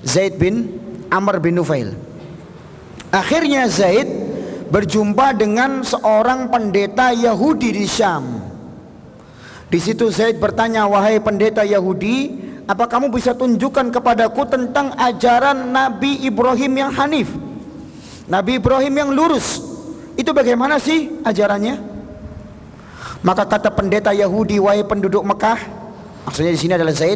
Zaid bin Amr bin Nufail. Akhirnya Zaid berjumpa dengan seorang pendeta Yahudi di Syam. Di situ Zaid bertanya, "Wahai pendeta Yahudi, apa kamu bisa tunjukkan kepadaku tentang ajaran Nabi Ibrahim yang hanif? Nabi Ibrahim yang lurus. Itu bagaimana sih ajarannya?" Maka kata pendeta Yahudi, "Wahai penduduk Mekah," maksudnya di sini adalah Zaid,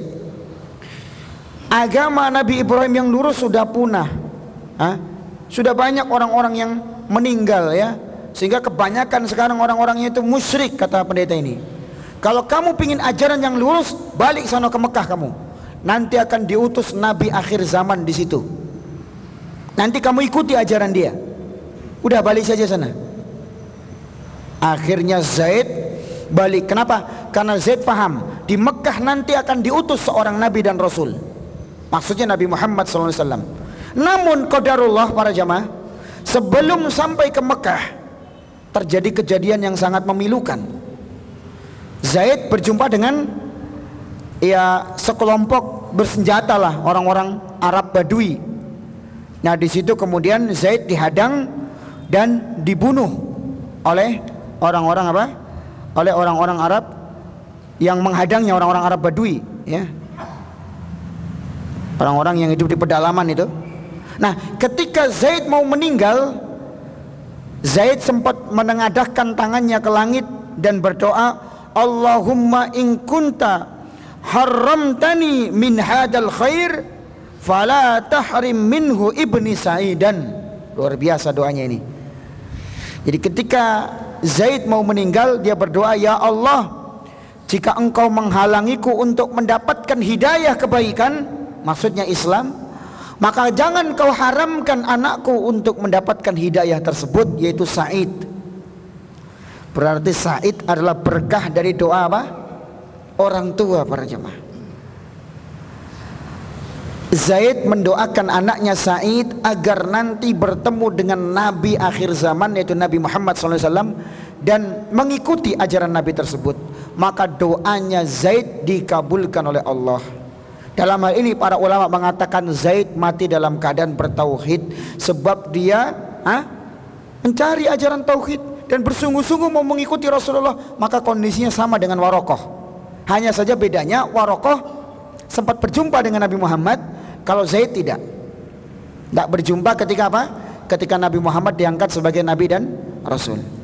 "agama Nabi Ibrahim yang lurus sudah punah. Sudah banyak orang-orang yang meninggal ya, sehingga kebanyakan sekarang orang-orangnya itu musyrik," kata pendeta ini. "Kalau kamu pingin ajaran yang lurus, balik sana ke Mekah kamu. Nanti akan diutus Nabi akhir zaman di situ. Nanti kamu ikuti ajaran dia. Udah balik saja sana." Akhirnya Zaid balik. Kenapa? Karena Zaid paham di Mekah nanti akan diutus seorang Nabi dan Rasul. Maksudnya Nabi Muhammad SAW. Namun qadarullah para jamaah, sebelum sampai ke Mekah terjadi kejadian yang sangat memilukan. Zaid berjumpa dengan sekelompok bersenjata lah, orang-orang Arab Badui. Nah di situ kemudian Zaid dihadang dan dibunuh oleh orang-orang oleh orang-orang Arab yang menghadangnya, orang-orang Arab Badui ya. Orang-orang yang hidup di pedalaman itu. Nah ketika Zaid mau meninggal, Zaid sempat menengadahkan tangannya ke langit dan berdoa, "Allahumma in kunta haramtani min hadal khair fala tahrim minhu ibni Sa'idan." Luar biasa doanya ini. Jadi ketika Zaid mau meninggal, dia berdoa, "Ya Allah, jika engkau menghalangiku untuk mendapatkan hidayah kebaikan," maksudnya Islam, "maka jangan kau haramkan anakku untuk mendapatkan hidayah tersebut, yaitu Sa'id." Berarti Sa'id adalah berkah dari doa apa? Orang tua para jemaah. Zaid mendoakan anaknya Sa'id agar nanti bertemu dengan Nabi akhir zaman, yaitu Nabi Muhammad SAW, dan mengikuti ajaran Nabi tersebut. Maka doanya Zaid dikabulkan oleh Allah. Dalam hal ini para ulama mengatakan Zaid mati dalam keadaan bertauhid, sebab dia mencari ajaran tauhid dan bersungguh-sungguh mau mengikuti Rasulullah. Maka kondisinya sama dengan Warokoh. Hanya saja bedanya Warokoh sempat berjumpa dengan Nabi Muhammad, kalau Zaid tidak berjumpa ketika apa? Ketika Nabi Muhammad diangkat sebagai Nabi dan Rasul.